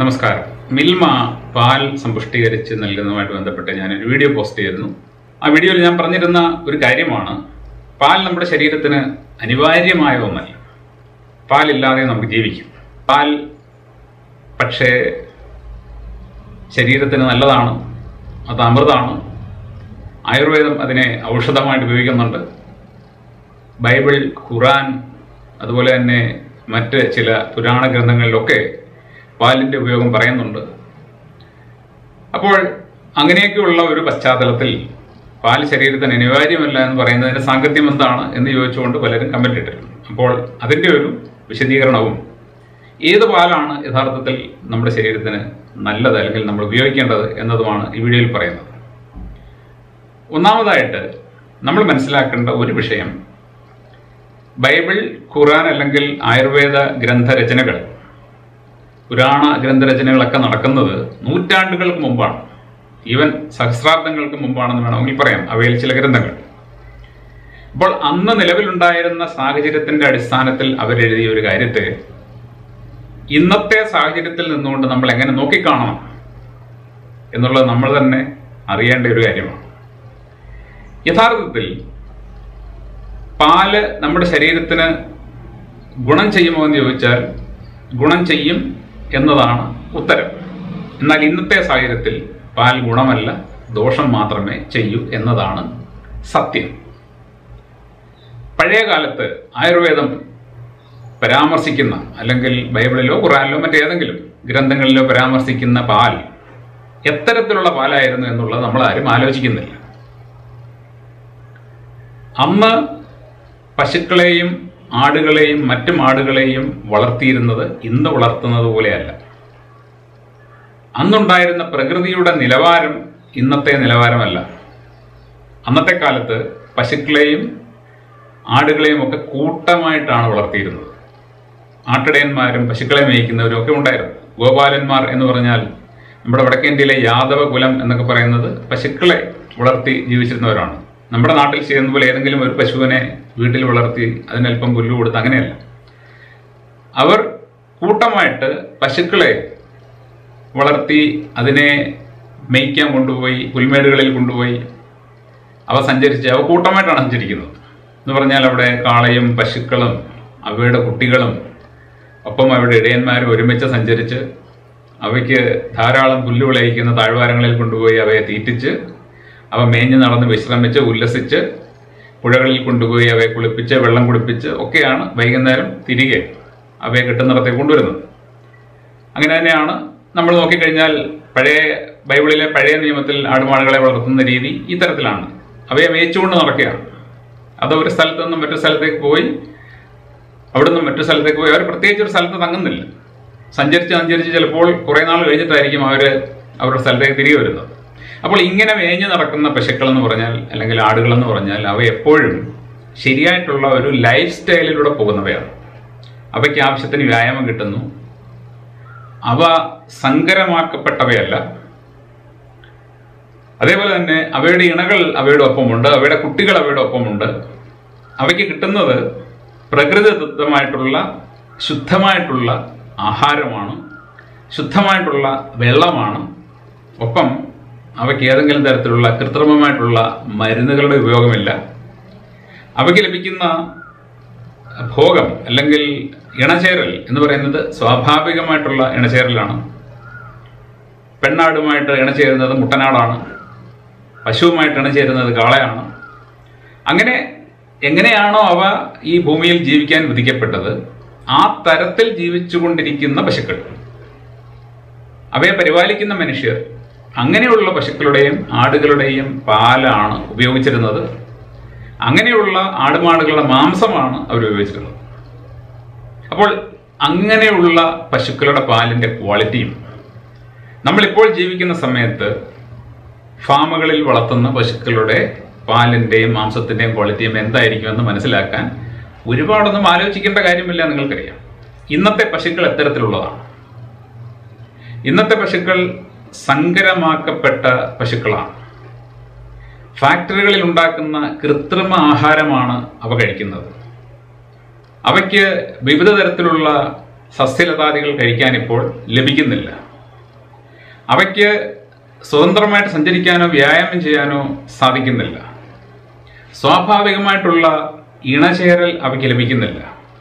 നമസ്കാരം. മിൽമ പാൽ സമ്പുഷ്ടീകരിച്ച് നൽകുന്നതുമായിട്ട് ബന്ധപ്പെട്ട് ഞാനൊരു വീഡിയോ പോസ്റ്റ് ചെയ്തിരുന്നു. ആ വീഡിയോയിൽ ഞാൻ പറഞ്ഞിരുന്ന ഒരു കാര്യമാണ്, പാൽ നമ്മുടെ ശരീരത്തിന് അനിവാര്യമായ ഒന്നല്ല. പാലില്ലാതെ നമുക്ക് ജീവിക്കും. പാൽ പക്ഷേ ശരീരത്തിന് നല്ലതാണ്, അത് അമൃതാണ്. ആയുർവേദം അതിനെ ഔഷധമായിട്ട് ഉപയോഗിക്കുന്നുണ്ട്. ബൈബിൾ, ഖുറാൻ, അതുപോലെ തന്നെ മറ്റ് ചില പുരാണ ഗ്രന്ഥങ്ങളിലൊക്കെ പാലിൻ്റെ ഉപയോഗം പറയുന്നുണ്ട്. അപ്പോൾ അങ്ങനെയൊക്കെയുള്ള ഒരു പശ്ചാത്തലത്തിൽ പാൽ ശരീരത്തിന് അനിവാര്യമല്ല എന്ന് പറയുന്നതിൻ്റെ സാങ്കത്യം എന്താണ് എന്ന് ചോദിച്ചുകൊണ്ട് പലരും കമൻ്റ് ഇട്ടിരുന്നു. അപ്പോൾ അതിൻ്റെ ഒരു വിശദീകരണവും ഏത് പാലാണ് യഥാർത്ഥത്തിൽ നമ്മുടെ ശരീരത്തിന് നല്ലത് അല്ലെങ്കിൽ നമ്മൾ ഉപയോഗിക്കേണ്ടത് എന്നതുമാണ് ഈ വീഡിയോയിൽ പറയുന്നത്. ഒന്നാമതായിട്ട് നമ്മൾ മനസ്സിലാക്കേണ്ട ഒരു വിഷയം, ബൈബിൾ, ഖുറാൻ അല്ലെങ്കിൽ ആയുർവേദ ഗ്രന്ഥരചനകൾ, പുരാണ ഗ്രന്ഥരചനകളൊക്കെ നടക്കുന്നത് നൂറ്റാണ്ടുകൾക്ക് മുമ്പാണ്. ഈവൻ സഹസ്രാബ്ദങ്ങൾക്ക് മുമ്പാണെന്ന് വേണമെങ്കിൽ പറയാം അവയിൽ ചില ഗ്രന്ഥങ്ങൾ. അപ്പോൾ അന്ന് നിലവിലുണ്ടായിരുന്ന സാഹചര്യത്തിന്റെ അടിസ്ഥാനത്തിൽ അവരെഴുതിയ ഒരു കാര്യത്തെ ഇന്നത്തെ സാഹചര്യത്തിൽ നിന്നുകൊണ്ട് നമ്മൾ എങ്ങനെ നോക്കിക്കാണണം എന്നുള്ളത് നമ്മൾ തന്നെ അറിയേണ്ട ഒരു കാര്യമാണ്. യഥാർത്ഥത്തിൽ പാല് നമ്മുടെ ശരീരത്തിന് ഗുണം ചെയ്യുമോ എന്ന് ചോദിച്ചാൽ ഗുണം ചെയ്യും എന്നതാണ് ഉത്തരം. എന്നാൽ ഇന്നത്തെ സാഹചര്യത്തിൽ പാൽ ഗുണമല്ല, ദോഷം മാത്രമേ ചെയ്യൂ എന്നതാണ് സത്യം. പഴയ കാലത്ത് ആയുർവേദം പരാമർശിക്കുന്ന അല്ലെങ്കിൽ ബൈബിളിലോ ഖുറാനിലോ മറ്റേതെങ്കിലും ഗ്രന്ഥങ്ങളിലോ പരാമർശിക്കുന്ന പാൽ എത്തരത്തിലുള്ള പാലായിരുന്നു എന്നുള്ളത് നമ്മൾ ആരും ആലോചിക്കുന്നില്ല. അന്ന് പശുക്കളെയും ആടുകളെയും മറ്റു മാടുകളെയും വളർത്തിയിരുന്നത് ഇന്ന് വളർത്തുന്നത് പോലെയല്ല. അന്നുണ്ടായിരുന്ന പ്രകൃതിയുടെ നിലവാരം ഇന്നത്തെ നിലവാരമല്ല. അന്നത്തെ കാലത്ത് പശുക്കളെയും ആടുകളെയും ഒക്കെ കൂട്ടമായിട്ടാണ് വളർത്തിയിരുന്നത്. ആട്ടിടയന്മാരും പശുക്കളെ മേയ്ക്കുന്നവരും ഒക്കെ ഉണ്ടായിരുന്നു. ഗോപാലന്മാർ എന്ന് പറഞ്ഞാൽ നമ്മുടെ വടക്കേന്ത്യയിലെ യാദവ കുലം എന്നൊക്കെ പറയുന്നത് പശുക്കളെ വളർത്തി ജീവിച്ചിരുന്നവരാണ്. നമ്മുടെ നാട്ടിൽ ചെയ്യുന്ന പോലെ ഏതെങ്കിലും ഒരു പശുവിനെ വീട്ടിൽ വളർത്തി അതിനൽപ്പം പുല്ല് കൊടുത്ത് അങ്ങനെയല്ല. അവർ കൂട്ടമായിട്ട് പശുക്കളെ വളർത്തി അതിനെ മേയ്ക്കാൻ കൊണ്ടുപോയി, പുൽമേടുകളിൽ കൊണ്ടുപോയി അവ സഞ്ചരിച്ച് അവ കൂട്ടമായിട്ടാണ് സഞ്ചരിക്കുന്നത്. എന്ന് പറഞ്ഞാൽ അവിടെ കാളയും പശുക്കളും അവയുടെ കുട്ടികളും ഒപ്പം അവയുടെ ഇടയന്മാരും ഒരുമിച്ച് സഞ്ചരിച്ച് അവയ്ക്ക് ധാരാളം പുല്ല് വിളയിക്കുന്ന താഴ്വാരങ്ങളിൽ കൊണ്ടുപോയി അവയെ തീറ്റിച്ച് അവ മേഞ്ഞ് നടന്ന് വിശ്രമിച്ച് ഉല്ലസിച്ച് പുഴകളിൽ കൊണ്ടുപോയി അവയെ കുളിപ്പിച്ച് വെള്ളം കുടിപ്പിച്ച് ഒക്കെയാണ് വൈകുന്നേരം തിരികെ അവയെ കിട്ടുന്നിടത്തേക്ക് കൊണ്ടുവരുന്നത്. അങ്ങനെ തന്നെയാണ് നമ്മൾ നോക്കിക്കഴിഞ്ഞാൽ ബൈബിളിലെ പഴയ നിയമത്തിൽ ആടുമാടുകളെ വളർത്തുന്ന രീതി ഈ തരത്തിലാണ്. അവയെ മേയിച്ചുകൊണ്ട് നടക്കുകയാണ്. അത് ഒരു സ്ഥലത്ത് നിന്നും മറ്റൊരു സ്ഥലത്തേക്ക് പോയി, അവിടെ നിന്നും മറ്റൊരു സ്ഥലത്തേക്ക് പോയി അവർ പ്രത്യേകിച്ച് ഒരു സ്ഥലത്ത് തങ്ങുന്നില്ല. സഞ്ചരിച്ച് ചിലപ്പോൾ കുറേ നാൾ കഴിഞ്ഞിട്ടായിരിക്കും അവർ അവരുടെ സ്ഥലത്തേക്ക് തിരികെ വരുന്നത്. അപ്പോൾ ഇങ്ങനെ മേഞ്ഞു നടക്കുന്ന പശുക്കളെന്ന് പറഞ്ഞാൽ അല്ലെങ്കിൽ ആടുകളെന്ന് പറഞ്ഞാൽ അവ എപ്പോഴും ശരിയായിട്ടുള്ള ഒരു ലൈഫ് സ്റ്റൈലിലൂടെ പോകുന്നവയാണ്. അവയ്ക്ക് ആവശ്യത്തിന് വ്യായാമം കിട്ടുന്നു. അവ സങ്കരമാക്കപ്പെട്ടവയല്ല. അതേപോലെ തന്നെ അവയുടെ ഇണകൾ അവയുടെ ഒപ്പമുണ്ട്, അവയുടെ കുട്ടികൾ അവയുടെ ഒപ്പമുണ്ട്. അവയ്ക്ക് കിട്ടുന്നത് പ്രകൃതിദത്തമായിട്ടുള്ള ശുദ്ധമായിട്ടുള്ള ആഹാരമാണ്, ശുദ്ധമായിട്ടുള്ള വെള്ളമാണ്. ഒപ്പം അവയ്ക്ക് ഏതെങ്കിലും തരത്തിലുള്ള കൃത്രിമമായിട്ടുള്ള മരുന്നുകളുടെ ഉപയോഗമില്ല. അവയ്ക്ക് ലഭിക്കുന്ന ഭോഗം അല്ലെങ്കിൽ ഇണചേരൽ എന്ന് പറയുന്നത് സ്വാഭാവികമായിട്ടുള്ള ഇണചേരലാണ്. പെണ്ണാടുമായിട്ട് ഇണചേരുന്നത് മുട്ടനാടാണ്, പശുവുമായിട്ട് ഇണചേരുന്നത് കാളയാണ്. അങ്ങനെ എങ്ങനെയാണോ അവ ഈ ഭൂമിയിൽ ജീവിക്കാൻ വിധിക്കപ്പെട്ടത് ആ തരത്തിൽ ജീവിച്ചുകൊണ്ടിരിക്കുന്ന പശുക്കൾ, അവയെ പരിപാലിക്കുന്ന മനുഷ്യർ അങ്ങനെയുള്ള പശുക്കളുടെയും ആടുകളുടെയും പാലാണ് ഉപയോഗിച്ചിരുന്നത്. അങ്ങനെയുള്ള ആടുമാടുകളുടെ മാംസമാണ് അവർ ഉപയോഗിച്ചിരുന്നത്. അപ്പോൾ അങ്ങനെയുള്ള പശുക്കളുടെ പാലിൻ്റെ ക്വാളിറ്റിയും നമ്മളിപ്പോൾ ജീവിക്കുന്ന സമയത്ത് ഫാമുകളിൽ വളർത്തുന്ന പശുക്കളുടെ പാലിൻ്റെയും മാംസത്തിൻ്റെയും ക്വാളിറ്റിയും എന്തായിരിക്കുമെന്ന് മനസ്സിലാക്കാൻ ഒരുപാടൊന്നും ആലോചിക്കേണ്ട കാര്യമില്ല. നിങ്ങൾക്കറിയാം ഇന്നത്തെ പശുക്കൾ എത്തരത്തിലുള്ളതാണ്. ഇന്നത്തെ പശുക്കൾ സങ്കരമാക്കപ്പെട്ട പശുക്കളാണ്. ഫാക്ടറികളിൽ ഉണ്ടാക്കുന്ന കൃത്രിമ ആഹാരമാണ് അവ കഴിക്കുന്നത്. അവയ്ക്ക് വിവിധ തരത്തിലുള്ള സസ്യലതാദികൾ കഴിക്കാൻ ഇപ്പോൾ ലഭിക്കുന്നില്ല. അവയ്ക്ക് സ്വതന്ത്രമായിട്ട് സഞ്ചരിക്കാനോ വ്യായാമം ചെയ്യാനോ സാധിക്കുന്നില്ല. സ്വാഭാവികമായിട്ടുള്ള ഇണചേരൽ അവയ്ക്ക് ലഭിക്കുന്നില്ല.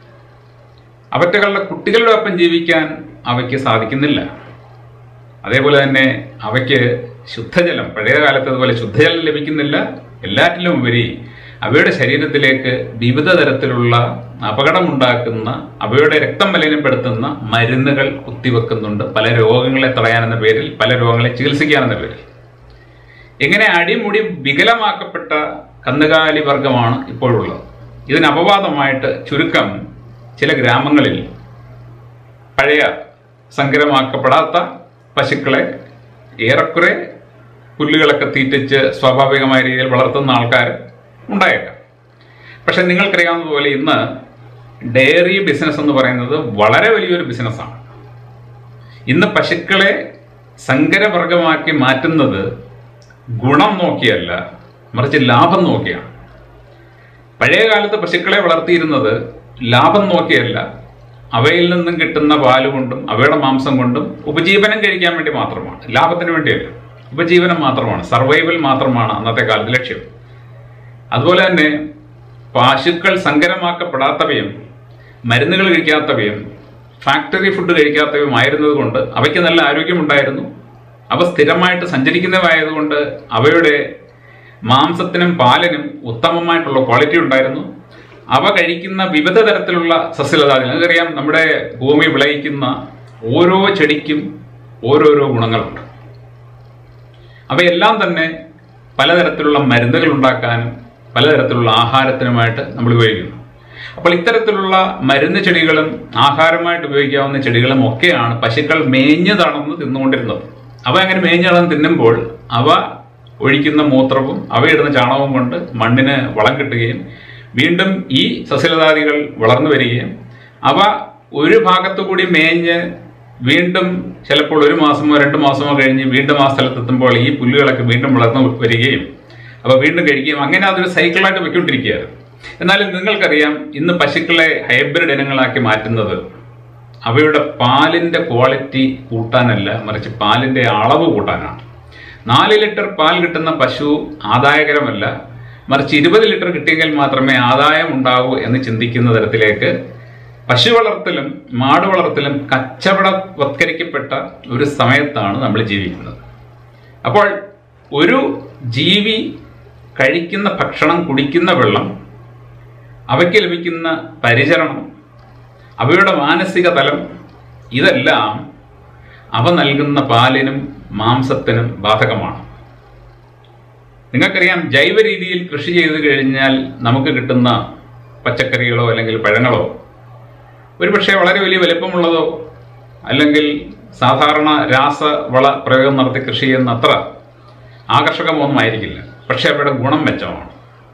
അവറ്റകളുടെ കുട്ടികളുടെ ഒപ്പം ജീവിക്കാൻ അവയ്ക്ക് സാധിക്കുന്നില്ല. അതേപോലെ തന്നെ അവയ്ക്ക് ശുദ്ധജലം, പഴയ കാലത്ത് അതുപോലെ ശുദ്ധജലം ലഭിക്കുന്നില്ല. എല്ലാറ്റിലും ഉപരി അവയുടെ ശരീരത്തിലേക്ക് വിവിധ തരത്തിലുള്ള അപകടമുണ്ടാക്കുന്ന, അവയുടെ രക്തം മലിനപ്പെടുത്തുന്ന മരുന്നുകൾ കുത്തിവെക്കുന്നുണ്ട്. പല രോഗങ്ങളെ തടയാനെന്ന പേരിൽ, പല രോഗങ്ങളെ ചികിത്സിക്കാനെന്ന പേരിൽ. ഇങ്ങനെ അടിമുടി വികലമാക്കപ്പെട്ട കന്നുകാലി വർഗമാണ് ഇപ്പോഴുള്ളത്. ഇതിന് അപവാദമായിട്ട് ചുരുക്കം ചില ഗ്രാമങ്ങളിൽ പഴയ സങ്കരമാക്കപ്പെടാത്ത പശുക്കളെ ഏറെക്കുറെ പുല്ലുകളൊക്കെ തീറ്റിച്ച് സ്വാഭാവികമായ രീതിയിൽ വളർത്തുന്ന ആൾക്കാർ ഉണ്ടായേക്കാം. പക്ഷെ നിങ്ങൾക്കറിയാവുന്നതുപോലെ ഇന്ന് ഡയറി ബിസിനസ് എന്ന് പറയുന്നത് വളരെ വലിയൊരു ബിസിനസ്സാണ്. ഇന്ന് പശുക്കളെ സങ്കരവർഗമാക്കി മാറ്റുന്നത് ഗുണം നോക്കിയല്ല, മറിച്ച് ലാഭം നോക്കിയാണ്. പഴയ കാലത്ത് പശുക്കളെ വളർത്തിയിരുന്നത് ലാഭം നോക്കിയല്ല, അവയിൽ നിന്നും കിട്ടുന്ന പാല് കൊണ്ടും അവയുടെ മാംസം കൊണ്ടും ഉപജീവനം കഴിക്കാൻ വേണ്ടി മാത്രമാണ്, ലാഭത്തിന് വേണ്ടിയല്ല. ഉപജീവനം മാത്രമാണ്, സർവൈവൽ മാത്രമാണ് അന്നത്തെ കാലത്ത് ലക്ഷ്യം. അതുപോലെ തന്നെ പശുക്കൾ സങ്കരമാക്കപ്പെടാത്തവയും മരുന്നുകൾ കഴിക്കാത്തവയും ഫാക്ടറി ഫുഡ് കഴിക്കാത്തവയും ആയിരുന്നത് കൊണ്ട് അവയ്ക്ക് നല്ല ആരോഗ്യമുണ്ടായിരുന്നു. അവ സ്ഥിരമായിട്ട് സഞ്ചരിക്കുന്നവയായതുകൊണ്ട് അവയുടെ മാംസത്തിനും പാലിനും ഉത്തമമായിട്ടുള്ള ക്വാളിറ്റി ഉണ്ടായിരുന്നു. അവ കഴിക്കുന്ന വിവിധ തരത്തിലുള്ള സസ്യലതാദികൾ, നിങ്ങൾക്കറിയാം നമ്മുടെ ഭൂമി വിളയിക്കുന്ന ഓരോ ചെടിക്കും ഓരോരോ ഗുണങ്ങളുണ്ട്. അവയെല്ലാം തന്നെ പലതരത്തിലുള്ള മരുന്നുകൾ ഉണ്ടാക്കാനും പലതരത്തിലുള്ള ആഹാരത്തിനുമായിട്ട് നമ്മൾ ഉപയോഗിക്കുന്നു. അപ്പോൾ ഇത്തരത്തിലുള്ള മരുന്ന് ചെടികളും ആഹാരമായിട്ട് ഉപയോഗിക്കാവുന്ന ചെടികളും ഒക്കെയാണ് പശുക്കൾ മേഞ്ഞു തടന്ന് തിന്നുകൊണ്ടിരുന്നത്. അവ അങ്ങനെ മേഞ്ഞു തടന്ന് തിന്നുമ്പോൾ അവ ഒഴിക്കുന്ന മൂത്രവും അവയിടുന്ന ചാണകവും കൊണ്ട് മണ്ണിന് വളം കിട്ടുകയും വീണ്ടും ഈ സസ്യലതാദികൾ വളർന്നു വരികയും അവ ഒരു ഭാഗത്തുകൂടി മേഞ്ഞ് വീണ്ടും ചിലപ്പോൾ 1 മാസമോ 2 മാസമോ കഴിഞ്ഞ് വീണ്ടും ആ സ്ഥലത്തെത്തുമ്പോൾ ഈ പുല്ലുകളൊക്കെ വീണ്ടും വളർന്നു വരികയും അവ വീണ്ടും കഴിക്കുകയും അങ്ങനെ അതൊരു സൈക്കിളായിട്ട് വെക്കൊണ്ടിരിക്കുകയാണ്. എന്നാലും നിങ്ങൾക്കറിയാം, ഇന്ന് പശുക്കളെ ഹൈബ്രിഡ് ഇനങ്ങളാക്കി മാറ്റുന്നത് അവയുടെ പാലിൻ്റെ ക്വാളിറ്റി കൂട്ടാനല്ല, മറിച്ച് പാലിൻ്റെ അളവ് കൂട്ടാനാണ്. 4 ലിറ്റർ പാൽ കിട്ടുന്ന പശു ആദായകരമല്ല, മറിച്ച് 20 ലിറ്റർ കിട്ടിയെങ്കിൽ മാത്രമേ ആദായം ഉണ്ടാവൂ എന്ന് ചിന്തിക്കുന്ന തരത്തിലേക്ക് പശു വളർത്തലും മാട് വളർത്തലും കച്ചവടവത്കരിക്കപ്പെട്ട ഒരു സമയത്താണ് നമ്മൾ ജീവിക്കുന്നത്. അപ്പോൾ ഒരു ജീവി കഴിക്കുന്ന ഭക്ഷണം, കുടിക്കുന്ന വെള്ളം, അവയ്ക്ക് ലഭിക്കുന്ന പരിചരണം, അവയുടെ മാനസിക തലം, ഇതെല്ലാം അവ നൽകുന്ന പാലിനും മാംസത്തിനും ബാധകമാണ്. നിങ്ങൾക്കറിയാം, ജൈവ രീതിയിൽ കൃഷി ചെയ്ത് കഴിഞ്ഞാൽ നമുക്ക് കിട്ടുന്ന പച്ചക്കറികളോ അല്ലെങ്കിൽ പഴങ്ങളോ ഒരുപക്ഷെ വളരെ വലിയ വലിപ്പമുള്ളതോ അല്ലെങ്കിൽ സാധാരണ രാസവള പ്രയോഗം നടത്തി കൃഷി ചെയ്യുന്ന അത്ര ആകർഷകമൊന്നും ആയിരിക്കില്ല. പക്ഷെ അവയുടെ ഗുണം മെച്ചമാണ്.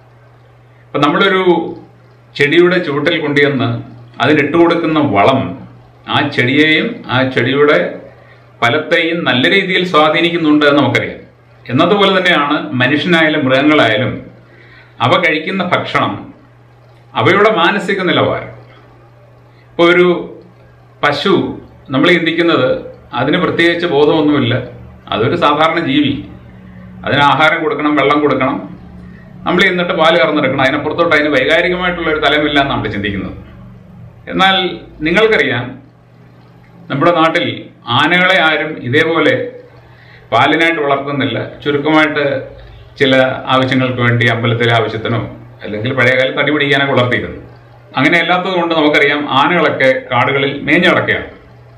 ഇപ്പം നമ്മളൊരു ചെടിയുടെ ചുവട്ടിൽ കൊണ്ടുവന്ന് അതിനിട്ട് കൊടുക്കുന്ന വളം ആ ചെടിയെയും ആ ചെടിയുടെ ഫലത്തെയും നല്ല രീതിയിൽ സ്വാധീനിക്കുന്നുണ്ട് എന്ന് നമുക്കറിയാം. എന്നതുപോലെ തന്നെയാണ് മനുഷ്യനായാലും മൃഗങ്ങളായാലും അവ കഴിക്കുന്ന ഭക്ഷണം അവയുടെ മാനസിക നിലവാരം. ഇപ്പോൾ ഒരു പശു നമ്മൾ ചിന്തിക്കുന്നത് അതിന് പ്രത്യേകിച്ച് ബോധമൊന്നുമില്ല, അതൊരു സാധാരണ ജീവി, അതിന് ആഹാരം കൊടുക്കണം, വെള്ളം കൊടുക്കണം, നമ്മൾ എന്നിട്ട് പാല് കറന്നെടുക്കണം, അതിനപ്പുറത്തോട്ട് അതിന് വൈകാരികമായിട്ടുള്ള ഒരു തലമില്ല എന്ന് നമ്മൾ ചിന്തിക്കുന്നത്. എന്നാൽ നിങ്ങൾക്കറിയാം, നമ്മുടെ നാട്ടിൽ ആനകളെ ആരും ഇതേപോലെ പാലിനായിട്ട് വളർത്തുന്നില്ല. ചുരുക്കമായിട്ട് ചില ആവശ്യങ്ങൾക്ക് വേണ്ടി അമ്പലത്തിലെ ആവശ്യത്തിനോ അല്ലെങ്കിൽ പഴയകാലത്ത് അടി പിടിക്കാനൊക്കെ വളർത്തിയിരുന്നു. അങ്ങനെ അല്ലാത്തത് കൊണ്ട് നമുക്കറിയാം ആനകളൊക്കെ കാടുകളിൽ മേഞ്ഞു കിടക്കുകയാണ്.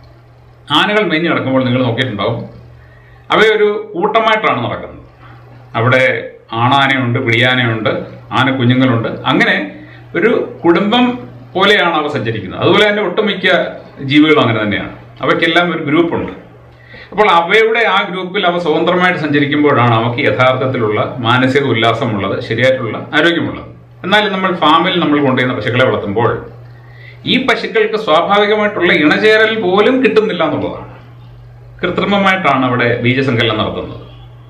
ആനകൾ മേഞ്ഞു കിടക്കുമ്പോൾ നിങ്ങൾ നോക്കിയിട്ടുണ്ടാവും, അവയൊരു കൂട്ടമായിട്ടാണ് നടക്കുന്നത്. അവിടെ ആണാനയുണ്ട്, പിടിയാനയുണ്ട്, ആന കുഞ്ഞുങ്ങളുണ്ട്. അങ്ങനെ ഒരു കുടുംബം പോലെയാണ് അവ സഞ്ചരിക്കുന്നത്. അതുപോലെ തന്നെ ഒട്ടുമിക്ക ജീവികളും അങ്ങനെ തന്നെയാണ്. അവയ്ക്കെല്ലാം ഒരു ഗ്രൂപ്പുണ്ട്. അപ്പോൾ അവയുടെ ആ ഗ്രൂപ്പിൽ അവ സ്വതന്ത്രമായിട്ട് സഞ്ചരിക്കുമ്പോഴാണ് അവയ്ക്ക് യഥാർത്ഥത്തിലുള്ള മാനസിക ഉല്ലാസമുള്ളത്, ശരിയായിട്ടുള്ള ആരോഗ്യമുള്ളത്. എന്നാൽ നമ്മൾ ഫാമിൽ നമ്മൾ കൊണ്ടുവരുന്ന പശുക്കളെ വളർത്തുമ്പോൾ ഈ പശുക്കൾക്ക് സ്വാഭാവികമായിട്ടുള്ള ഇണചേരൽ പോലും കിട്ടുന്നില്ല എന്നുള്ളതാണ്. കൃത്രിമമായിട്ടാണ് അവിടെ ബീജസങ്കലനം നടത്തുന്നത്.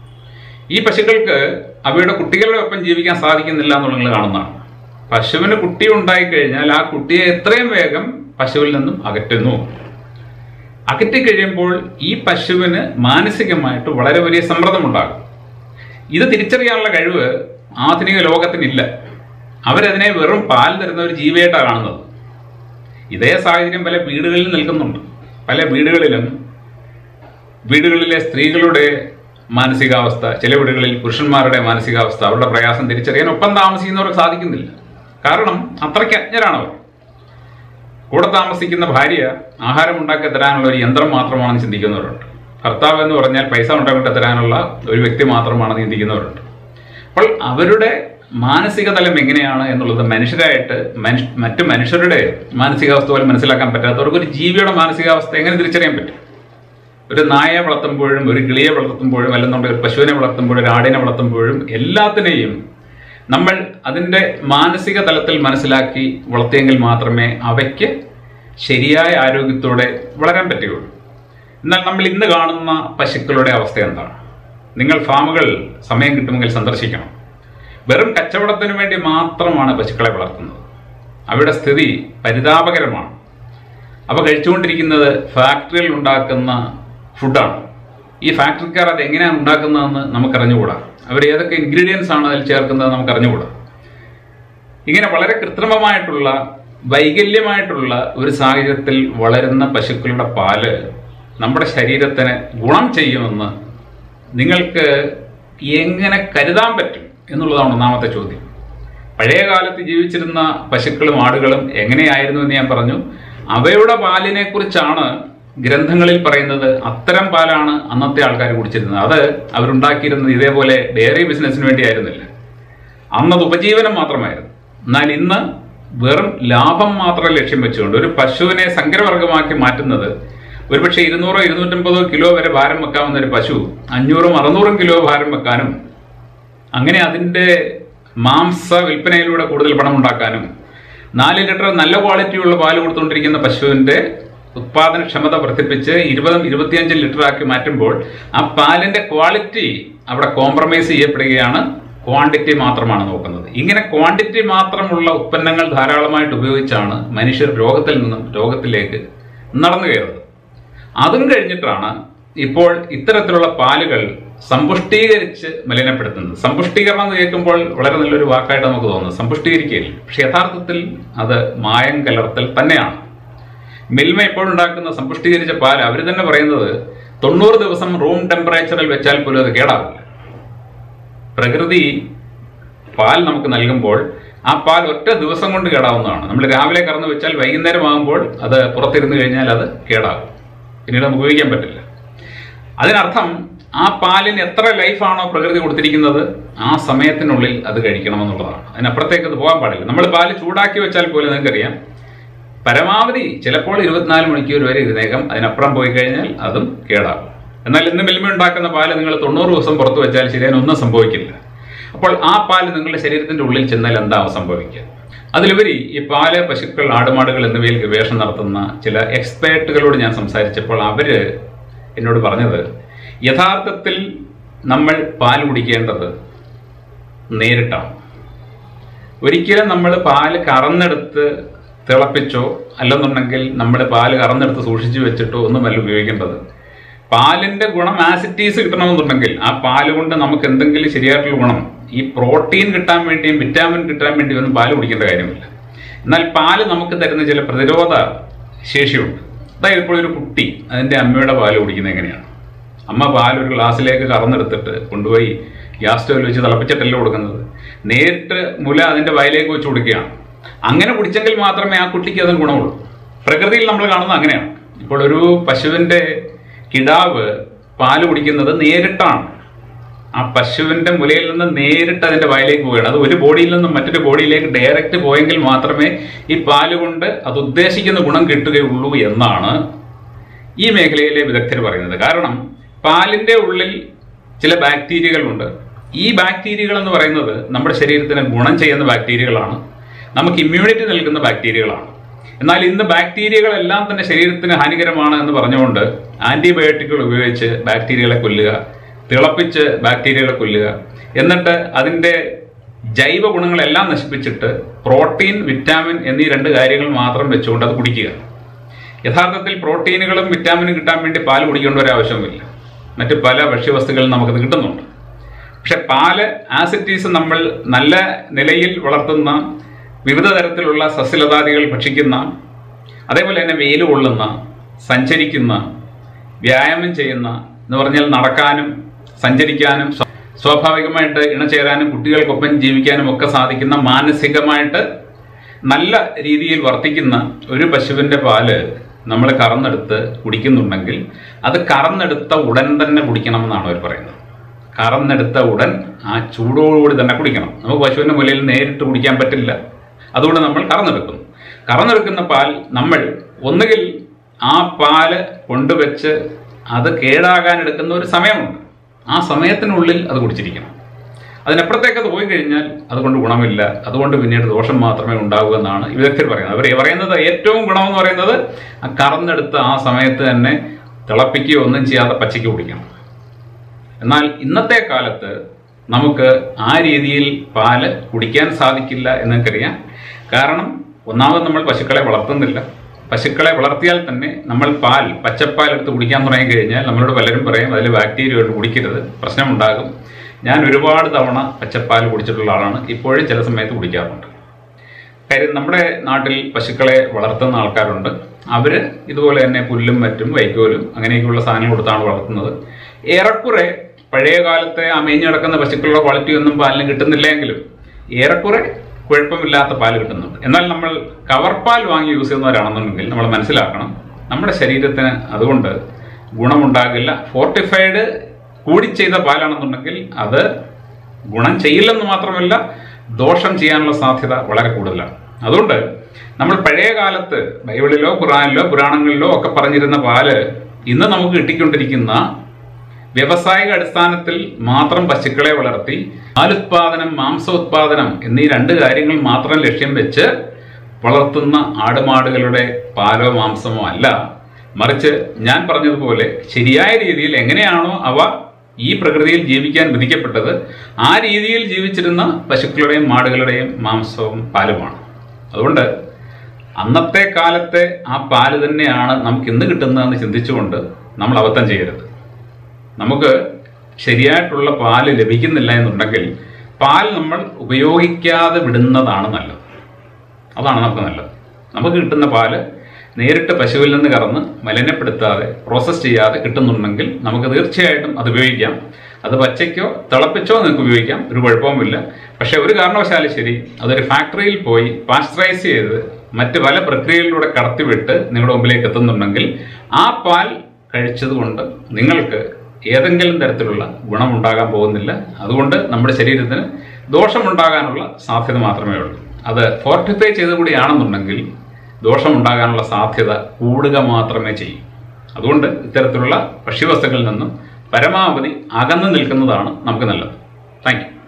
ഈ പശുക്കൾക്ക് അവയുടെ കുട്ടികളുടെ ഒപ്പം ജീവിക്കാൻ സാധിക്കുന്നില്ല എന്നുള്ളത് കാണുന്നതാണ്. പശുവിന് കുട്ടി ഉണ്ടായിക്കഴിഞ്ഞാൽ ആ കുട്ടിയെ എത്രയും വേഗം പശുവിൽ നിന്നും അകറ്റുന്നു. അകറ്റിക്കഴിയുമ്പോൾ ഈ പശുവിന് മാനസികമായിട്ട് വളരെ വലിയ സമ്മർദ്ദമുണ്ടാകും. ഇത് തിരിച്ചറിയാനുള്ള കഴിവ് ആധുനിക ലോകത്തിനില്ല. അവരതിനെ വെറും പാൽ തരുന്ന ഒരു ജീവിയായിട്ടാണ് കാണുന്നത്. ഇതേ സാഹചര്യം പല വീടുകളിൽ നിൽക്കുന്നുണ്ട്. പല വീടുകളിലെ സ്ത്രീകളുടെ മാനസികാവസ്ഥ, ചില വീടുകളിൽ പുരുഷന്മാരുടെ മാനസികാവസ്ഥ, അവരുടെ പ്രയാസം തിരിച്ചറിയാൻ ഒപ്പം താമസിക്കുന്നവർക്ക് സാധിക്കുന്നില്ല. കാരണം അത്രയ്ക്ക് അജ്ഞരാണവർ. കൂടെ താമസിക്കുന്ന ഭാര്യ ആഹാരം ഉണ്ടാക്കി തരാനുള്ള ഒരു യന്ത്രം മാത്രമാണെന്ന് ചിന്തിക്കുന്നവരുണ്ട്. ഭർത്താവ് എന്ന് പറഞ്ഞാൽ പൈസ ഉണ്ടാക്കി തരാനുള്ള ഒരു വ്യക്തി മാത്രമാണെന്ന് ചിന്തിക്കുന്നവരുണ്ട്. അപ്പോൾ അവരുടെ മാനസിക തലം എങ്ങനെയാണ് എന്നുള്ളത് മനുഷ്യരായിട്ട് മറ്റു മനുഷ്യരുടെ മാനസികാവസ്ഥ പോലും മനസ്സിലാക്കാൻ പറ്റാത്തവർക്ക് ഒരു ജീവിയുടെ മാനസികാവസ്ഥ എങ്ങനെ തിരിച്ചറിയാൻ പറ്റും? ഒരു നായയെ വളർത്തുമ്പോഴും, ഒരു കിളിയെ വളർത്തുമ്പോഴും, അല്ലെന്നുണ്ടെങ്കിൽ ഒരു പശുവിനെ വളർത്തുമ്പോഴും, ഒരു ആടിനെ വളർത്തുമ്പോഴും എല്ലാത്തിനെയും നമ്മൾ അതിൻ്റെ മാനസിക തലത്തിൽ മനസ്സിലാക്കി വളർത്തിയെങ്കിൽ മാത്രമേ അവയ്ക്ക് ശരിയായ ആരോഗ്യത്തോടെ വളരാൻ പറ്റുകയുള്ളൂ. എന്നാൽ നമ്മൾ ഇന്ന് കാണുന്ന പശുക്കളുടെ അവസ്ഥ എന്താണ്? നിങ്ങൾ ഫാമുകൾ സമയം കിട്ടുമെങ്കിൽ സന്ദർശിക്കണം. വെറും കച്ചവടത്തിന് വേണ്ടി മാത്രമാണ് പശുക്കളെ വളർത്തുന്നത്. അവയുടെ സ്ഥിതി പരിതാപകരമാണ്. അവ കഴിച്ചുകൊണ്ടിരിക്കുന്നത് ഫാക്ടറിയിൽ ഉണ്ടാക്കുന്ന ഫുഡാണ്. ഈ ഫാക്ടറിക്കാർ അത് എങ്ങനെയാണ് ഉണ്ടാക്കുന്നതെന്ന് നമുക്കറിഞ്ഞുകൂടാ. അവർ ഏതൊക്കെ ഇൻഗ്രീഡിയൻസ് ആണ് അതിൽ ചേർക്കുന്നത് നമുക്കറിഞ്ഞുകൂടാ. ഇങ്ങനെ വളരെ കൃത്രിമമായിട്ടുള്ള, വൈകല്യമായിട്ടുള്ള ഒരു സാഹചര്യത്തിൽ വളരുന്ന പശുക്കളുടെ പാല് നമ്മുടെ ശരീരത്തിന് ഗുണം ചെയ്യുമെന്ന് നിങ്ങൾക്ക് എങ്ങനെ കരുതാൻ പറ്റും എന്നുള്ളതാണ് ഒന്നാമത്തെ ചോദ്യം. പഴയ കാലത്ത് ജീവിച്ചിരുന്ന പശുക്കളും ആടുകളും എങ്ങനെയായിരുന്നു എന്ന് ഞാൻ പറഞ്ഞു. അവയുടെ പാലിനെ കുറിച്ചാണ് ഗ്രന്ഥങ്ങളിൽ പറയുന്നത്. അത്തരം പാലാണ് അന്നത്തെ ആൾക്കാർ കുടിച്ചിരുന്നത്. അത് അവരുണ്ടാക്കിയിരുന്നത് ഇതേപോലെ ഡയറി ബിസിനസ്സിന് വേണ്ടിയായിരുന്നില്ല. അന്നത് ഉപജീവനം മാത്രമായിരുന്നു. എന്നാൽ ഇന്ന് വെറും ലാഭം മാത്രം ലക്ഷ്യം വെച്ചുകൊണ്ട് ഒരു പശുവിനെ സങ്കരവർഗമാക്കി മാറ്റുന്നത്, ഒരുപക്ഷെ 200-250 കിലോ വരെ ഭാരം വെക്കാവുന്ന ഒരു പശു 500-600 കിലോ ഭാരം വെക്കാനും അങ്ങനെ അതിൻ്റെ മാംസ വിൽപ്പനയിലൂടെ കൂടുതൽ പണം ഉണ്ടാക്കാനും 4 ലിറ്റർ നല്ല ക്വാളിറ്റിയുള്ള പാല് കൊടുത്തുകൊണ്ടിരിക്കുന്ന പശുവിൻ്റെ ഉത്പാദനക്ഷമത വർദ്ധിപ്പിച്ച് 20-25 ലിറ്റർ ആക്കി മാറ്റുമ്പോൾ ആ പാലിൻ്റെ ക്വാളിറ്റി അവിടെ കോംപ്രമൈസ് ചെയ്യപ്പെടുകയാണ്. ക്വാണ്ടിറ്റി മാത്രമാണ് നോക്കുന്നത്. ഇങ്ങനെ ക്വാണ്ടിറ്റി മാത്രമുള്ള ഉൽപ്പന്നങ്ങൾ ധാരാളമായിട്ട് ഉപയോഗിച്ചാണ് മനുഷ്യർ രോഗത്തിൽ നിന്നും രോഗത്തിലേക്ക് നടന്നു കയറുന്നത്. അതും കഴിഞ്ഞിട്ടാണ് ഇപ്പോൾ ഇത്തരത്തിലുള്ള പാലുകൾ സമ്പുഷ്ടീകരിച്ച് മലിനപ്പെടുത്തുന്നത്. സമ്പുഷ്ടീകരണം എന്ന് കേൾക്കുമ്പോൾ വളരെ നല്ലൊരു വാക്കായിട്ട് നമുക്ക് തോന്നുന്നു. സമ്പുഷ്ടീകരിക്കുകയില്ല, പക്ഷെ യഥാർത്ഥത്തിൽ അത് മായം കലർത്തൽ തന്നെയാണ്. മിൽമ ഇപ്പോഴുണ്ടാക്കുന്ന സമ്പുഷ്ടീകരിച്ച പാൽ അവർ തന്നെ പറയുന്നത് 90 ദിവസം റൂം ടെമ്പറേച്ചറിൽ വെച്ചാൽ പോലും അത് കേടാവില്ല. പ്രകൃതി പാൽ നമുക്ക് നൽകുമ്പോൾ ആ പാൽ ഒറ്റ ദിവസം കൊണ്ട് കേടാവുന്നതാണ്. നമ്മൾ രാവിലെ കറന്ന് വെച്ചാൽ വൈകുന്നേരം ആകുമ്പോൾ അത് പുറത്തിരുന്ന് കഴിഞ്ഞാൽ അത് കേടാകും, പിന്നീട് നമുക്ക് ഉപയോഗിക്കാൻ പറ്റില്ല. അതിനർത്ഥം ആ പാലിന് എത്ര ലൈഫാണോ പ്രകൃതി കൊടുത്തിരിക്കുന്നത് ആ സമയത്തിനുള്ളിൽ അത് കഴിക്കണമെന്നുള്ളതാണ്. അതിനപ്പുറത്തേക്ക് അത് പോകാൻ പാടില്ല. നമ്മൾ പാല് ചൂടാക്കി വെച്ചാൽ പോലും നിങ്ങൾക്കറിയാം, പരമാവധി ചിലപ്പോൾ 24 മണിക്കൂർ വരെ ഇതിനകം, അതിനപ്പുറം പോയി കഴിഞ്ഞാൽ അതും കേടാകും. എന്നാൽ ഇന്ന് മിൽമ ഉണ്ടാക്കുന്ന പാല് നിങ്ങൾ 90 ദിവസം പുറത്ത് വെച്ചാൽ ശരിയാനൊന്നും സംഭവിക്കില്ല. അപ്പോൾ ആ പാല് നിങ്ങളുടെ ശരീരത്തിൻ്റെ ഉള്ളിൽ ചെന്നാൽ എന്താവും സംഭവിക്കുക? അതിലുപരി ഈ പാല്, പശുക്കൾ, ആടുമാടുകൾ എന്നിവയിൽ ഗവേഷണം നടത്തുന്ന ചില എക്സ്പേർട്ടുകളോട് ഞാൻ സംസാരിച്ചപ്പോൾ അവർ എന്നോട് പറഞ്ഞത്, യഥാർത്ഥത്തിൽ നമ്മൾ പാൽ കുടിക്കേണ്ടത് നേരിട്ടാണ്. ഒരിക്കലും നമ്മൾ പാല് കറന്നെടുത്ത് തിളപ്പിച്ചോ അല്ലെന്നുണ്ടെങ്കിൽ നമ്മൾ പാല് കറന്നെടുത്ത് സൂക്ഷിച്ചു വെച്ചിട്ടോ ഒന്നുമല്ല ഉപയോഗിക്കേണ്ടത്. പാലിൻ്റെ ഗുണം ആസിറ്റീസ് കിട്ടണമെന്നുണ്ടെങ്കിൽ ആ പാല് കൊണ്ട് നമുക്ക് എന്തെങ്കിലും ശരിയായിട്ടുള്ള ഗുണം, ഈ പ്രോട്ടീൻ കിട്ടാൻ വേണ്ടിയും വിറ്റാമിൻ കിട്ടാൻ വേണ്ടിയും ഒന്നും പാല് കുടിക്കേണ്ട കാര്യമില്ല. എന്നാൽ പാല് നമുക്ക് തരുന്ന ചില പ്രതിരോധ ശേഷിയുണ്ട്. അതായത് ഇപ്പോൾ ഒരു കുട്ടി അതിൻ്റെ അമ്മയുടെ പാല് കുടിക്കുന്നത് എങ്ങനെയാണ്? അമ്മ പാൽ ഒരു ഗ്ലാസ്സിലേക്ക് കറന്നെടുത്തിട്ട് കൊണ്ടുപോയി ഗ്യാസ് സ്റ്റോവിൽ വെച്ച് തിളപ്പിച്ചിട്ടല്ല കൊടുക്കുന്നത്, നേരിട്ട് മുല അതിൻ്റെ വായിലേക്ക് വെച്ച് കൊടുക്കുകയാണ്. അങ്ങനെ കുടിച്ചെങ്കിൽ മാത്രമേ ആ കുട്ടിക്ക് അതിന് ഗുണമുള്ളൂ. പ്രകൃതിയിൽ നമ്മൾ കാണുന്നത് അങ്ങനെയാണ്. ഇപ്പോൾ ഒരു പശുവിൻ്റെ കിടാവ് പാല് കുടിക്കുന്നത് നേരിട്ടാണ്. ആ പശുവിൻ്റെ മുലയിൽ നിന്ന് നേരിട്ട് അതിൻ്റെ വായിലേക്ക് പോവുകയാണ്. അത് ഒരു ബോഡിയിൽ നിന്നും മറ്റൊരു ബോഡിയിലേക്ക് ഡയറക്റ്റ് പോയെങ്കിൽ മാത്രമേ ഈ പാല് കൊണ്ട് അത് ഉദ്ദേശിക്കുന്ന ഗുണം കിട്ടുകയുള്ളൂ എന്നാണ് ഈ മേഖലയിലെ വിദഗ്ധർ പറയുന്നത്. കാരണം പാലിൻ്റെ ഉള്ളിൽ ചില ബാക്ടീരിയകളുണ്ട്. ഈ ബാക്ടീരിയകൾ എന്ന് പറയുന്നത് നമ്മുടെ ശരീരത്തിന് ഗുണം ചെയ്യുന്ന ബാക്ടീരിയകളാണ്, നമുക്ക് ഇമ്മ്യൂണിറ്റി നൽകുന്ന ബാക്ടീരിയകളാണ്. എന്നാൽ ഇന്ന് ബാക്ടീരിയകളെല്ലാം തന്നെ ശരീരത്തിന് ഹാനികരമാണ് എന്ന് പറഞ്ഞുകൊണ്ട് ആൻറ്റിബയോട്ടിക്കുകൾ ഉപയോഗിച്ച് ബാക്ടീരിയകളെ കൊല്ലുക, തിളപ്പിച്ച് ബാക്ടീരിയകളെ കൊല്ലുക, എന്നിട്ട് അതിൻ്റെ ജൈവ ഗുണങ്ങളെല്ലാം നശിപ്പിച്ചിട്ട് പ്രോട്ടീൻ, വിറ്റാമിൻ എന്നീ 2 കാര്യങ്ങൾ മാത്രം വെച്ചുകൊണ്ട് അത് കുടിക്കുക. യഥാർത്ഥത്തിൽ പ്രോട്ടീനുകളും വിറ്റാമിനും കിട്ടാൻ വേണ്ടി പാൽ കുടിക്കേണ്ട ഒരു ആവശ്യവുമില്ല. മറ്റ് പല ഭക്ഷ്യവസ്തുക്കളും നമുക്കത് കിട്ടുന്നുണ്ട്. പക്ഷെ പാല് ആസിറ്റീസ് നമ്മൾ നല്ല നിലയിൽ വളർത്തുന്ന വിവിധ തരത്തിലുള്ള സസ്യലതാദികൾ ഭക്ഷിക്കുന്ന, അതേപോലെ തന്നെ വെയിൽ കൊള്ളുന്ന, സഞ്ചരിക്കുന്ന, വ്യായാമം ചെയ്യുന്ന, എന്ന് പറഞ്ഞാൽ നടക്കാനും സഞ്ചരിക്കാനും സ്വാഭാവികമായിട്ട് ഇണചേരാനും കുട്ടികൾക്കൊപ്പം ജീവിക്കാനും ഒക്കെ സാധിക്കുന്ന, മാനസികമായിട്ട് നല്ല രീതിയിൽ വർത്തിക്കുന്ന ഒരു പശുവിൻ്റെ പാല് നമ്മൾ കറന്നെടുത്ത് കുടിക്കുന്നുണ്ടെങ്കിൽ അത് കറന്നെടുത്ത ഉടൻ തന്നെ കുടിക്കണമെന്നാണ് അവർ പറയുന്നത്. കറന്നെടുത്ത ഉടൻ ആ ചൂടോടുകൂടി തന്നെ കുടിക്കണം. നമുക്ക് പശുവിൻ്റെ മുലയിൽ നേരിട്ട് കുടിക്കാൻ പറ്റില്ല. അതുകൊണ്ട് നമ്മൾ കറന്നെടുക്കുന്നു. കറന്നെടുക്കുന്ന പാൽ നമ്മൾ ഒന്നുകിൽ ആ പാല് കൊണ്ടുവച്ച് അത് കേടാകാൻ എടുക്കുന്ന ഒരു സമയമുണ്ട്. ആ സമയത്തിനുള്ളിൽ അത് കുടിച്ചിരിക്കണം. അതിനപ്പുറത്തേക്ക് അത് പോയി കഴിഞ്ഞാൽ അതുകൊണ്ട് ഗുണമില്ല, അതുകൊണ്ട് പിന്നീട് ദോഷം മാത്രമേ ഉണ്ടാകൂ എന്നാണ് വിദഗ്ധർ പറയുന്നത്. അവർ പറയുന്നത് ഏറ്റവും ഗുണമെന്ന് പറയുന്നത് ആ കറന്നെടുത്ത് ആ സമയത്ത് തന്നെ തിളപ്പിക്കുകയോ ഒന്നും ചെയ്യാതെ പച്ചയ്ക്ക് കുടിക്കണം. എന്നാൽ ഇന്നത്തെ കാലത്ത് നമുക്ക് ആ രീതിയിൽ പാല് കുടിക്കാൻ സാധിക്കില്ല എന്നൊക്കറിയാം. കാരണം ഒന്നാമത് നമ്മൾ പശുക്കളെ വളർത്തുന്നില്ല. പശുക്കളെ വളർത്തിയാൽ തന്നെ നമ്മൾ പച്ചപ്പാൽ എടുത്ത് കുടിക്കാൻ തുടങ്ങിക്കഴിഞ്ഞാൽ നമ്മളോട് പലരും പറയും അതിൽ ബാക്ടീരിയ കൊണ്ട് കുടിക്കരുത്, പ്രശ്നമുണ്ടാകും. ഞാൻ ഒരുപാട് തവണ പച്ചപ്പാൽ കുടിച്ചിട്ടുള്ള ആളാണ്. ഇപ്പോഴും ചില സമയത്ത് കുടിക്കാറുണ്ട്. കാര്യം നമ്മുടെ നാട്ടിൽ പശുക്കളെ വളർത്തുന്ന ആൾക്കാരുണ്ട്. അവർ ഇതുപോലെ തന്നെ പുല്ലും മറ്റും വൈക്കോലും അങ്ങനെയൊക്കെയുള്ള സാധനങ്ങൾ കൊടുത്താണ് വളർത്തുന്നത്. ഏറെക്കുറെ പഴയ കാലത്തെ ആ മേഞ്ഞു കിടക്കുന്ന പശുക്കളുടെ ക്വാളിറ്റി ഒന്നും പാലിന് കിട്ടുന്നില്ലെങ്കിലും ഏറെക്കുറെ കുഴപ്പമില്ലാത്ത പാല് കിട്ടുന്നുണ്ട്. എന്നാൽ നമ്മൾ കവർ പാൽ വാങ്ങി യൂസ് ചെയ്യുന്നവരാണെന്നുണ്ടെങ്കിൽ നമ്മൾ മനസ്സിലാക്കണം, നമ്മുടെ ശരീരത്തിന് അതുകൊണ്ട് ഗുണമുണ്ടാകില്ല. ഫോർട്ടിഫൈഡ് കൂടി ചെയ്ത പാലാണെന്നുണ്ടെങ്കിൽ അത് ഗുണം ചെയ്യില്ലെന്ന് മാത്രമല്ല ദോഷം ചെയ്യാനുള്ള സാധ്യത വളരെ കൂടുതലാണ്. അതുകൊണ്ട് നമ്മൾ പഴയ കാലത്ത് ബൈബിളിലോ ഖുറാനിലോ പുരാണങ്ങളിലോ ഒക്കെ പറഞ്ഞിരുന്ന പാല് ഇന്ന് നമുക്ക് കിട്ടിക്കൊണ്ടിരിക്കുന്ന വ്യവസായിക അടിസ്ഥാനത്തിൽ മാത്രം പശുക്കളെ വളർത്തി പാലുത്പാദനം, മാംസോത്പാദനം എന്നീ രണ്ട് കാര്യങ്ങൾ മാത്രം ലക്ഷ്യം വെച്ച് വളർത്തുന്ന ആടുമാടുകളുടെ പാലോ മാംസമോ അല്ല. മറിച്ച് ഞാൻ പറഞ്ഞതുപോലെ ശരിയായ രീതിയിൽ എങ്ങനെയാണോ അവ ഈ പ്രകൃതിയിൽ ജീവിക്കാൻ വിധിക്കപ്പെട്ടത് ആ രീതിയിൽ ജീവിച്ചിരുന്ന പശുക്കളുടെയും മാടുകളുടെയും മാംസവും പാലുമാണ്. അതുകൊണ്ട് അന്നത്തെ കാലത്തെ ആ പാല് തന്നെയാണ് നമുക്ക് ഇന്ന് കിട്ടുന്നതെന്ന് ചിന്തിച്ചുകൊണ്ട് നമ്മൾ അബദ്ധം ചെയ്യരുത്. നമുക്ക് ശരിയായിട്ടുള്ള പാല് ലഭിക്കുന്നില്ല എന്നുണ്ടെങ്കിൽ പാൽ നമ്മൾ ഉപയോഗിക്കാതെ വിടുന്നതാണ് നല്ലത്. അതാണ് നമുക്ക് നല്ലത്. നമുക്ക് കിട്ടുന്ന പാല് നേരിട്ട് പശുവിൽ നിന്ന് കറന്ന് മലിനപ്പെടുത്താതെ പ്രോസസ്സ് ചെയ്യാതെ കിട്ടുന്നുണ്ടെങ്കിൽ നമുക്ക് തീർച്ചയായിട്ടും അത് ഉപയോഗിക്കാം. അത് പച്ചയ്ക്കോ തിളപ്പിച്ചോ നിങ്ങൾക്ക് ഉപയോഗിക്കാം, ഒരു കുഴപ്പവുമില്ല. പക്ഷെ ഒരു കാരണവശാലും ശരി, അതൊരു ഫാക്ടറിയിൽ പോയി പാസ്ചറൈസ് ചെയ്ത് മറ്റ് പല പ്രക്രിയകളിലൂടെ കടത്തിവിട്ട് നിങ്ങളുടെ മുമ്പിലേക്ക് എത്തുന്നുണ്ടെങ്കിൽ ആ പാൽ കഴിച്ചതുകൊണ്ട് നിങ്ങൾക്ക് ഏതെങ്കിലും തരത്തിലുള്ള ഗുണമുണ്ടാകാൻ പോകുന്നില്ല. അതുകൊണ്ട് നമ്മുടെ ശരീരത്തിന് ദോഷമുണ്ടാകാനുള്ള സാധ്യത മാത്രമേ ഉള്ളൂ. അത് ഫോർട്ടിഫൈ ചെയ്ത് കൂടിയാണെന്നുണ്ടെങ്കിൽ ദോഷമുണ്ടാകാനുള്ള സാധ്യത കൂടുക മാത്രമേ ചെയ്യൂ. അതുകൊണ്ട് ഇത്തരത്തിലുള്ള ഭക്ഷ്യവസ്തുക്കളിൽ നിന്നും പരമാവധി അകന്നു നിൽക്കുന്നതാണ് നമുക്ക് നല്ലത്. Thank U.